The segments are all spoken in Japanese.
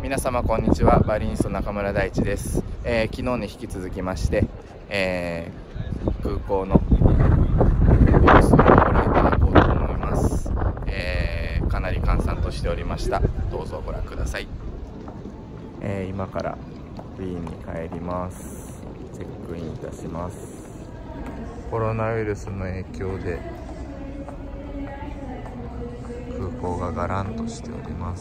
皆様こんにちは。バリニスト中村大地です。昨日に引き続きまして、空港の様子をご覧いただこうと思います。かなり閑散としておりました。どうぞご覧ください。今からウィーンに帰ります。チェックインいたします。コロナウイルスの影響で空港がガランとしております。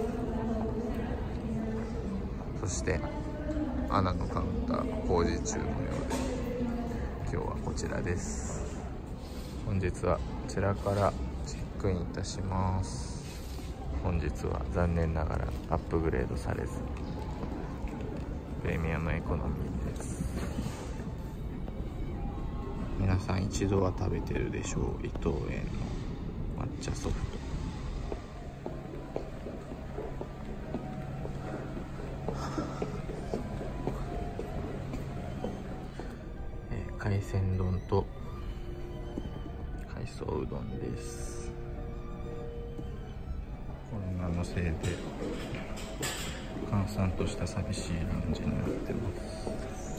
そしてアナのカウンター工事中のようで、今日はこちらです。本日はこちらからチェックインいたします。本日は残念ながらアップグレードされずプレミアムエコノミーです。皆さん一度は食べてるでしょう、伊藤園の抹茶ソフト。海鮮丼と海藻うどんです。コロナのせいで閑散とした寂しいラウンジになってます。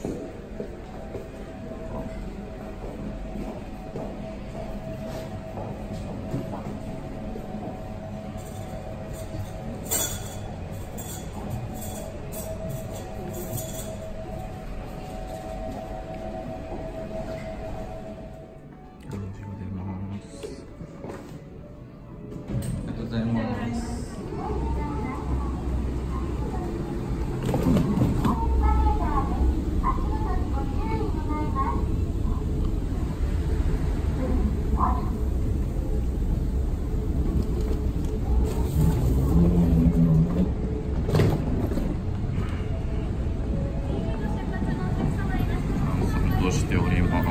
しております。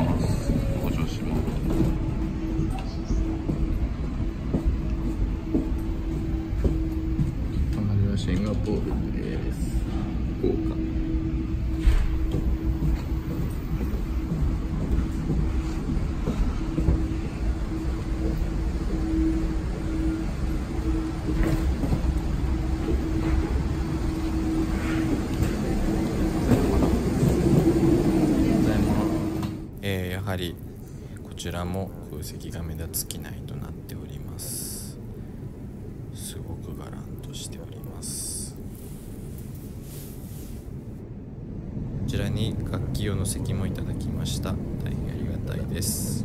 登場します。隣はシンガポールです。豪華。やはりこちらも空席が目立つ機内となっております。すごくガランとしております。こちらに楽器用の席もいただきました。大変ありがたいです。